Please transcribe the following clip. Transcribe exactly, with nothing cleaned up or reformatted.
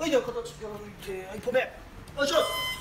はい、では形から抜いて、はい、止め。お願いします。